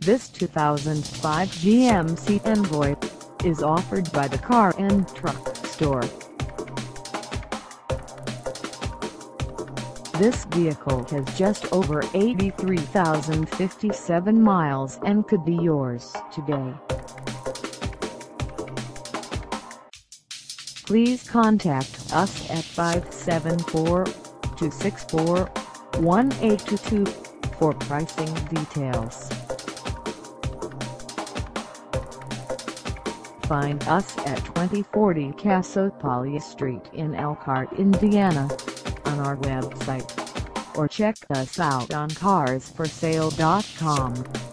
This 2005 GMC Envoy is offered by the Car and Truck Store. This vehicle has just over 83,057 miles and could be yours today. Please contact us at 574-264-1822 for pricing details. Find us at 2040 Cassopolis St in Elkhart, Indiana, on our website, or check us out on carsforsale.com.